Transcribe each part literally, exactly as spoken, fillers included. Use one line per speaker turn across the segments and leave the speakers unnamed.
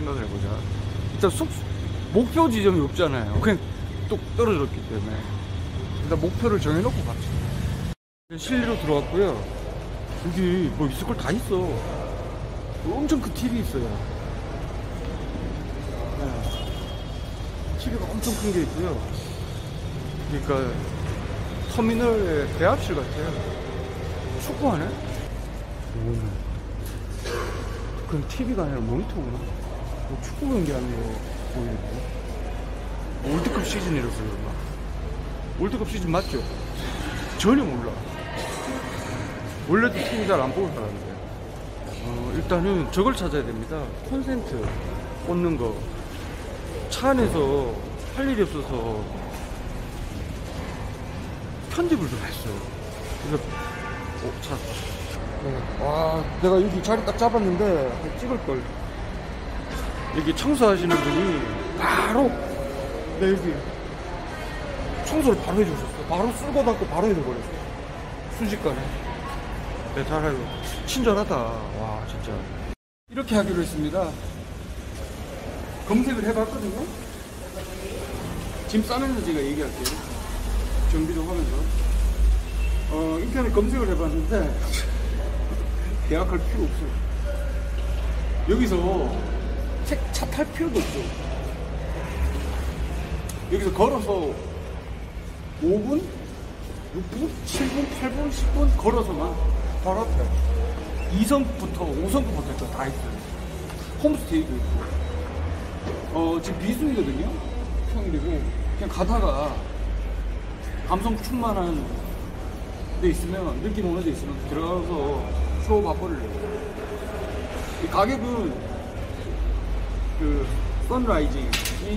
생각을 해보자. 일단 숙 목표 지점이 없잖아요. 그냥 뚝 떨어졌기 때문에 일단 목표를 정해놓고 갑시다. 실내로 들어왔고요. 여기 뭐 있을 걸 다 있어. 엄청 큰 티비 있어요. 네. 티비가 엄청 큰 게 있고요. 그러니까 터미널의 대합실 같아요. 축구하네? 오. 그럼 티비가 아니라 모니터구나. 뭐 축구 경기하는 거 보이고. 월드컵 시즌이라서 그런가? 월드컵 시즌 맞죠? 전혀 몰라. 원래도 티비 잘 안 보고 살았는데. 어, 일단은 저걸 찾아야 됩니다. 콘센트 꽂는 거. 차 안에서 할 일이 없어서 편집을 좀 했어요. 그래서 어, 찾았다. 네. 와, 내가 여기 자리 딱 잡았는데 찍을걸. 여기 청소하시는 분이 바로 네, 여기 청소를 바로 해주셨어. 바로 쓸고 닦고 바로 해줘버렸어. 순식간에. 네, 잘해요. 친절하다. 와, 진짜. 이렇게 하기로 했습니다. 검색을 해봤거든요. 짐 싸면서 제가 얘기할게요. 정비 좀 하면서. 어, 인터넷 검색을 해봤는데 계약할 필요 없어요. 여기서 차 탈 필요도 없어. 여기서 걸어서 오 분, 육 분, 칠 분, 팔 분, 십 분 걸어서만 바로 앞에 이 성부터 오 성부터 다 있어요. 홈스테이도 있고. 어, 지금 비수이거든요. 평일이고 그냥 가다가 감성 충만한 데 있으면, 느낌 오는 데 있으면 들어가서 쇼 맛보려고. 이 가격은 그 선라이징이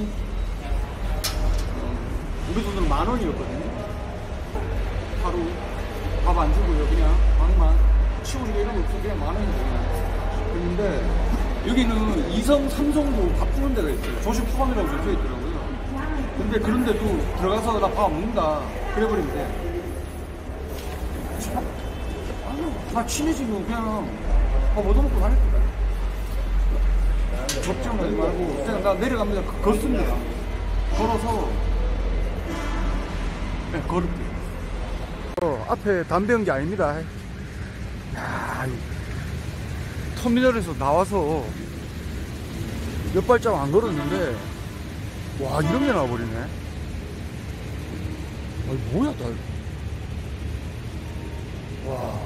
우리 돈으로 만 원이었거든요. 하루 밥 안 주고요. 그냥 방만 치우고 이런 거 없으면 그냥 만 원이거든요. 그런데 여기는 이 성, 삼 성도 밥 주는 데가 있어요. 조식 포함이라고 적혀 있더라고요. 근데 그런 데도 들어가서 나 밥 안 먹는다 그래버리면 돼. 다 친해지면 그냥 밥 얻어먹고 다닐 거야. 걱정하지 말고 그냥 나 내려갑니다. 걷습니다. 걸어서 그냥 걸을게요. 어, 앞에 담배 연기 아닙니다. 야, 터미널에서 나와서 몇 발자국 안 걸었는데 와, 이런 게 나와버리네. 아니 뭐야 나. 와,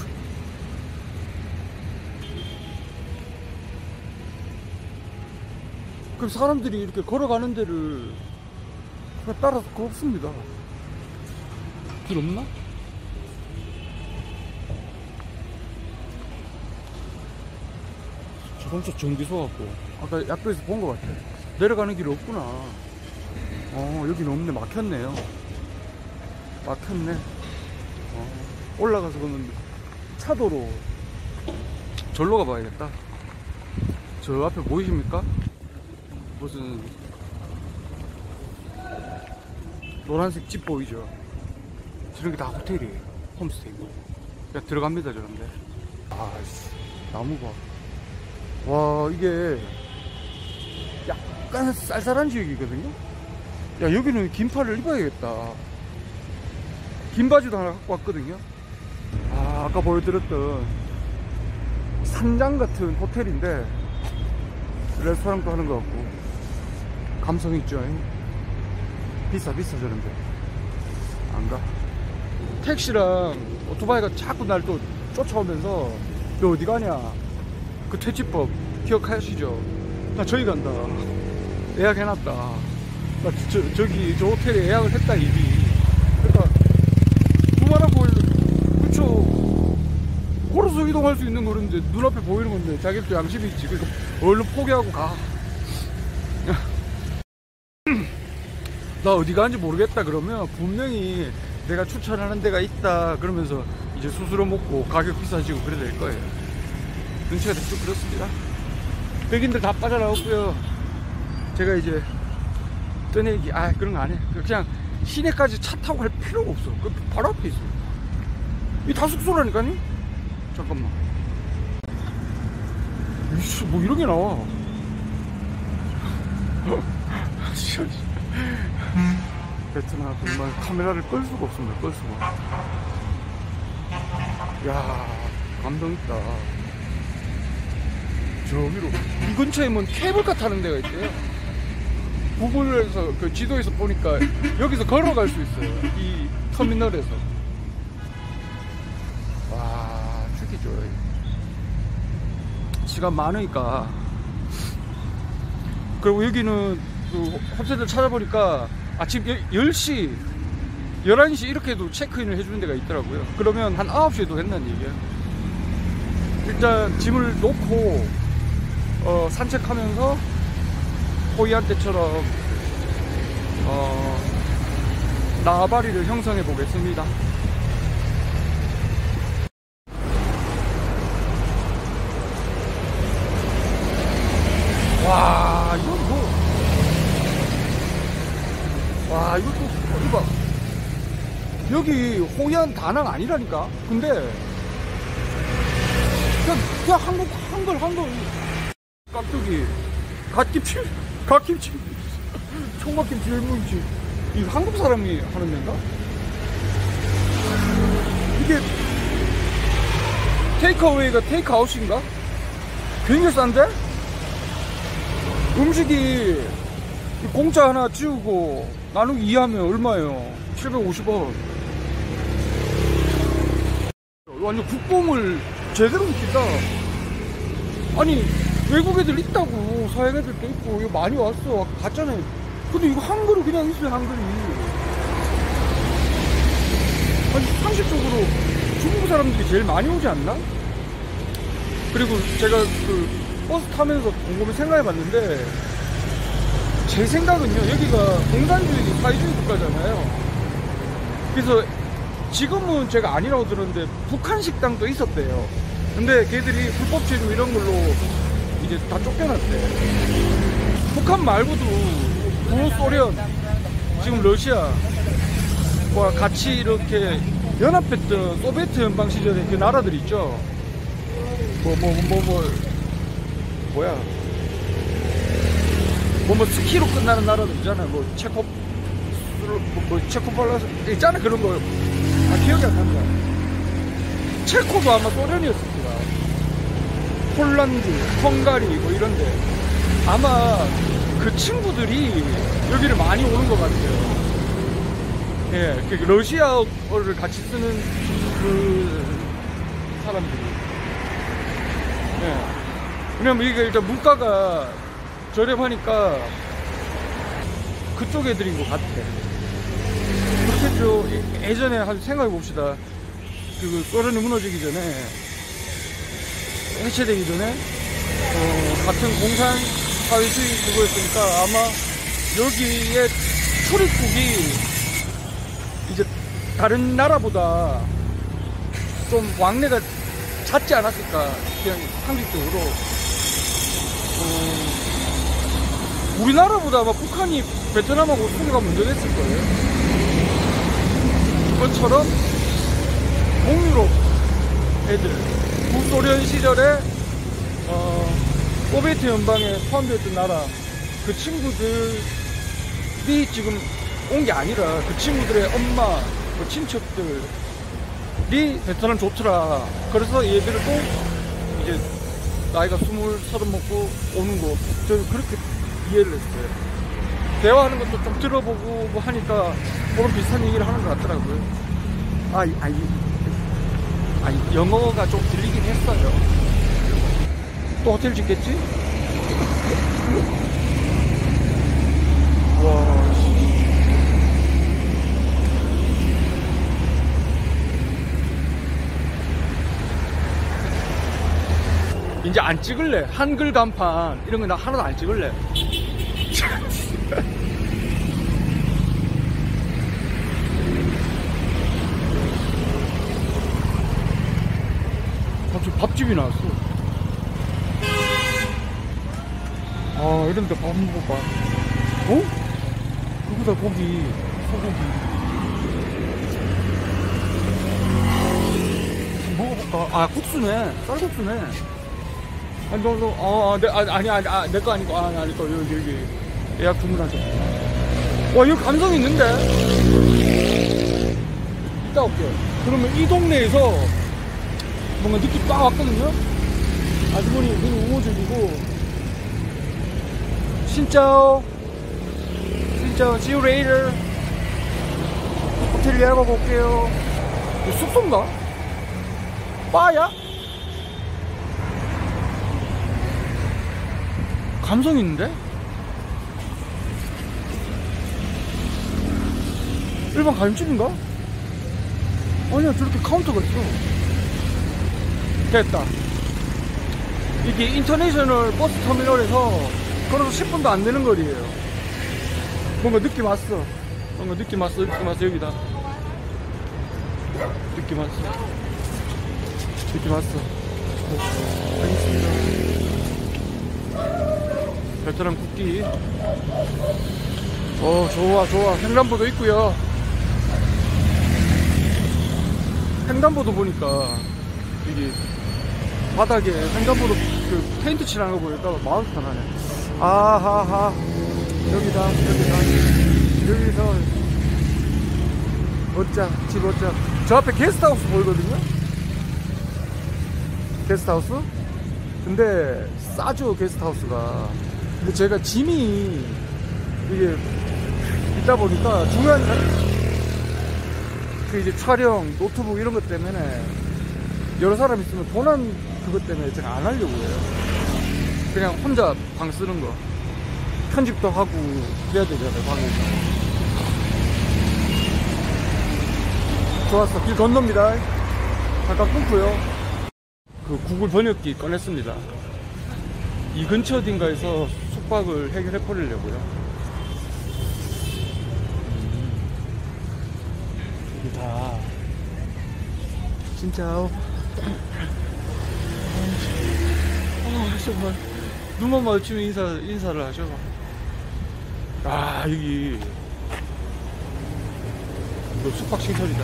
그럼 사람들이 이렇게 걸어가는 데를 그냥 따라서 걷습니다. 길 없나? 자동차 정비소 같고 아까 약도에서 본 것 같아. 내려가는 길이 없구나. 어, 여기는 없네. 막혔네요. 막혔네. 어, 올라가서 그러면 차도로 절로 가봐야겠다. 저 앞에 보이십니까? 무슨 노란색 집 보이죠? 저런 게 다 호텔이에요. 홈스테이고. 그냥 들어갑니다 저런데. 아씨, 나무 봐. 와, 이게 약간 쌀쌀한 지역이거든요. 야, 여기는 긴팔을 입어야겠다. 긴 바지도 하나 갖고 왔거든요. 아, 아까 보여드렸던 산장 같은 호텔인데 레스토랑도 하는 것 같고 감성 있죠. 비싸 비싸 저런데 안 가. 택시랑 오토바이가 자꾸 날 또 쫓아오면서 너 어디 가냐, 그 퇴치법 기억하시죠? 나 저기 간다. 예약해놨다. 나 저, 저기 저 호텔에 예약을 했다 이미. 그러니까 두말아 보이는, 그쵸, 걸어서 이동할 수 있는 거는데 눈앞에 보이는 건데 자기도 양심이 있지. 그러니까 얼른 포기하고 가. 나 어디 가는지 모르겠다 그러면 분명히 내가 추천하는 데가 있다 그러면서 이제 수수료 먹고 가격 비싸지고 그래 될 거예요. 눈치가 대충 그렇습니다. 백인들 다 빠져나왔고요. 제가 이제 떠내기, 아 그런 거 안 해. 그냥 시내까지 차 타고 갈 필요가 없어. 그 바로 앞에 있어. 이 다 숙소라니까요. 잠깐만. 이씨, 뭐 이런 게 나와. 베트남 정말 카메라를 끌 수가 없습니다. 끌 수가. 야, 감동 있다. 저기로 이 근처에 뭐 케이블카 타는 데가 있대요. 구글에서 그 지도에서 보니까 여기서 걸어갈 수 있어요. 이 터미널에서. 와, 죽이죠. 시간 많으니까. 그리고 여기는 그 홈세이트를 찾아보니까 아침 열 시, 열한 시 이렇게도 체크인을 해주는 데가 있더라고요. 그러면 한 아홉 시에도 된다는 얘기예요. 일단 짐을 놓고 어, 산책하면서 호이안 때처럼 어, 나바리를 형성해 보겠습니다. 와, 이거 뭐, 와, 이거 또, 이거 봐. 여기 호이안 다낭 아니라니까? 근데, 그냥, 그냥 한국, 한글, 한글, 깍두기, 갓김치, 갓김치, 총각김치, 열무김치. 이거 한국 사람이 하는 데인가? 이게, 테이크어웨이가 테이크아웃인가? 굉장히 싼데? 음식이 공짜 하나 지우고 나누기 이 하면 얼마예요? 칠백오십 원. 완전 국뽕을 제대로 느낀다. 아니, 외국 애들 있다고. 서양 애들도 있고, 이거 많이 왔어. 봤잖아요. 근데 이거 한글이 그냥 있어요, 한글이. 아니, 상식적으로 중국 사람들이 제일 많이 오지 않나? 그리고 제가 그 버스 타면서 곰곰이 생각해 봤는데, 제 생각은요, 여기가 공산주의, 사회주의 국가잖아요. 그래서 지금은 제가 아니라고 들었는데, 북한 식당도 있었대요. 근데 걔들이 불법 체류 이런 걸로 이제 다 쫓겨났대. 북한 말고도 구소련, 지금 러시아와 같이 이렇게 연합했던 소비에트 연방 시절의 그 나라들 있죠. 뭐, 뭐, 뭐, 뭐, 뭐야. 뭐, 뭐, 스키로 끝나는 나라도 있잖아요. 뭐, 체코, 뭐, 뭐 체코팔라스, 있잖아, 그런 거. 아, 기억이 안 난다. 체코도 아마 소련이었을 거야. 폴란드, 헝가리, 뭐, 이런데. 아마 그 친구들이 여기를 많이 오는 것 같아요. 예, 그 러시아어를 같이 쓰는 그 사람들이. 예. 왜냐면 이게 일단 물가가 저렴하니까 그쪽 애들인 것 같아. 그렇겠죠. 예전에 한번 생각해 봅시다. 그 소련이 무너지기 전에, 해체되기 전에, 어, 같은 공산 사회주의 그거였으니까 아마 여기에 출입국이 이제 다른 나라보다 좀 왕래가 잦지 않았을까. 그냥 상식적으로. 어, 우리나라보다 아마 북한이 베트남하고 소개가 먼저 됐을 거예요. 그것처럼 동유럽 애들, 구소련 시절에 어, 소비에트 연방에 포함되었던 나라, 그 친구들이 지금 온 게 아니라 그 친구들의 엄마, 그 친척들이 베트남 좋더라. 그래서 얘들을 또 이제 나이가 스물, 서른 먹고 오는 거, 저는 그렇게 이해를 했어요. 대화하는 것도 좀 들어보고 뭐 하니까 그런 비슷한 얘기를 하는 것 같더라고요. 아, 아니, 아니, 영어가 좀 들리긴 했어요. 또 호텔 짓겠지? 와, 씨. 이제 안 찍을래. 한글 간판 이런 거 나 하나도 안 찍을래. 갑자기 밥집이 나왔어. 아, 이런데 밥 먹어봐. 어? 그거다, 고기. 소고기. 먹어볼까? 아, 국수네. 쌀국수네. 아니, 너, 너, 어, 내, 아, 아니, 아니, 아, 내 거 아니고, 아, 아니, 거, 여기, 여기. 예약 주문하자. 와, 이거 감성 있는데? 이따 올게요. 그러면 이 동네에서 뭔가 느낌 빡 왔거든요? 아주머니 너무 우호적이고. 신짜오. 신짜오. See you later. 호텔 예약하고 올게요. 이거 숙소인가? 바야? 감성 있는데? 일반 가림집인가? 아니야, 저렇게 카운터가 있어. 됐다. 이게 인터내셔널 버스 터미널에서 걸어서 십 분도 안 되는 거리에요. 뭔가 느낌 왔어. 뭔가 느낌 왔어. 느낌 왔어. 여기다. 느낌 왔어. 느낌 왔어. 알겠습니다. 베트남 국기. 어, 좋아, 좋아. 횡단보도 있고요. 횡단보도 보니까 이게 바닥에 횡단보도 그 페인트 칠하는 거 보니까 마음 편하네. 아하하. 여기다, 여기다. 여기서 옷장, 집 옷장. 저 앞에 게스트하우스 보이거든요? 게스트하우스? 근데 싸죠, 게스트하우스가. 근데 제가 짐이 이게 있다 보니까 중요한 그 이제 촬영, 노트북 이런 것 때문에 여러 사람 있으면 도난 그것 때문에 제가 안 하려고 해요. 그냥 혼자 방 쓰는 거. 편집도 하고 그래야 되잖아요, 방에서. 좋았어. 길 건넙니다. 잠깐 끊고요. 그 구글 번역기 꺼냈습니다. 이 근처 어딘가에서 숙박을 해결해 버리려고요. 이게 다 진짜 아, 정말 눈만 마주치면 인사, 인사를 하죠. 아, 여기 이거 숙박시설이다.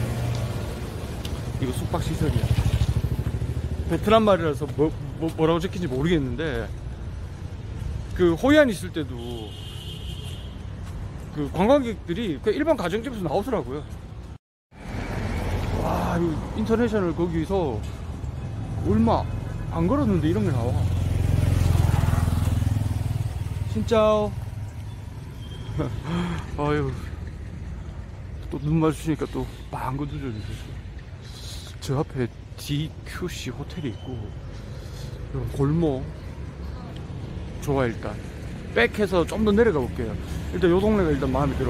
이거 숙박시설이야. 베트남 말이라서 뭐, 뭐, 뭐라고 적힌지 모르겠는데, 그 호이안 있을 때도 그 관광객들이 그 일반 가정집에서 나오더라고요. 와, 이거 인터내셔널 거기서 얼마 안 걸었는데 이런 게 나와. 진짜. 아유, 또 눈 마주치니까 또 빵긋 두드려주세요. 저 앞에 디큐씨 호텔이 있고, 골목 좋아. 일단 백해서 좀 더 내려가 볼게요. 일단 요 동네가 일단 마음에 들어.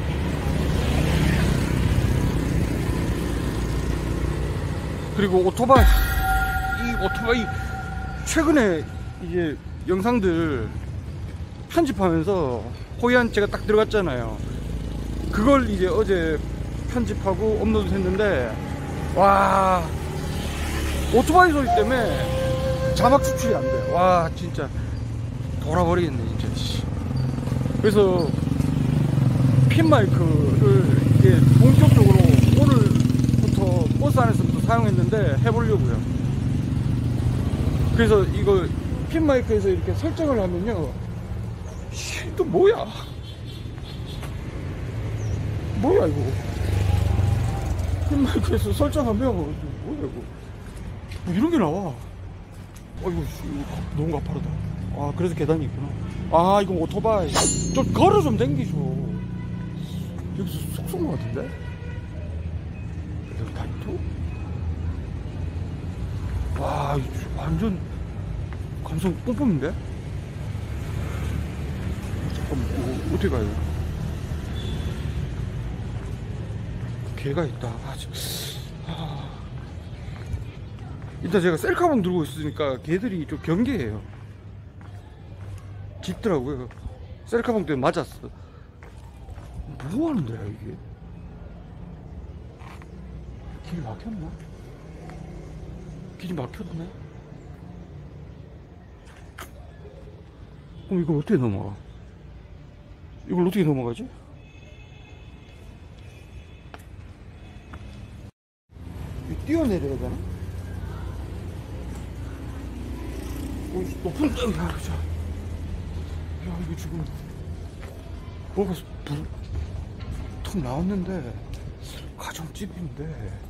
그리고 오토바이, 이 오토바이 최근에 이제 영상들 편집하면서 호이안 제가 딱 들어갔잖아요. 그걸 이제 어제 편집하고 업로드 했는데, 와, 오토바이 소리 때문에 자막 추출이 안 돼. 와, 진짜 돌아버리겠네 진짜. 그래서 핀 마이크를 이제 본격적으로 오늘부터 버스 안에서부터 사용했는데 해보려고요. 그래서 이거 핀 마이크에서 이렇게 설정을 하면요, 씨, 또 뭐야 뭐야 이거. 핀 마이크에서 설정하면 뭐야 이거. 뭐 이런 게 나와. 어이구, 너무 가파르다. 아, 그래서 계단이 있구나. 아, 이건 오토바이. 좀 걸어 좀 댕기죠. 여기서 숙소인 것 같은데? 여기 다 있고? 와, 이거 완전 감성 뿜뿜인데? 잠깐만, 이거 어떻게 가요? 개가 있다. 아, 아. 일단 제가 셀카봉 들고 있으니까 개들이 좀 경계해요. 짖더라고요. 셀카봉 때문에 맞았어. 뭐 하는 데야 이게? 길이 막혔나? 길이 막혔네? 그럼 이걸 어떻게 넘어가? 이걸 어떻게 넘어가지? 뛰어내려야 되나? 오, 높은, 야, 야, 이거 지금 뭐가 불 나왔는데 가정집인데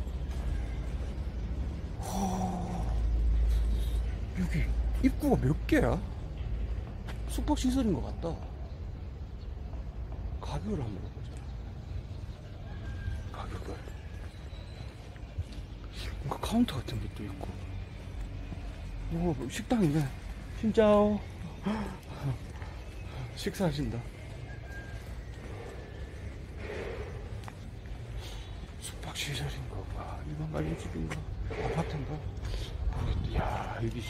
호... 여기 입구가 몇 개야? 숙박시설인 것 같다. 가격을 한번 보자. 가격을 뭔가 카운터 같은 것도 있고. 오, 식당이네. 진짜오. 식사하신다. 숙박시설인가 봐. 일반 가정집인가 아파트인가 모르겠다. 야, 여기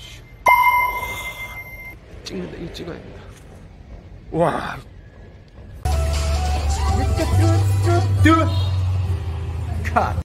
찍는다. 이거 찍어야 된다. 와, 컷.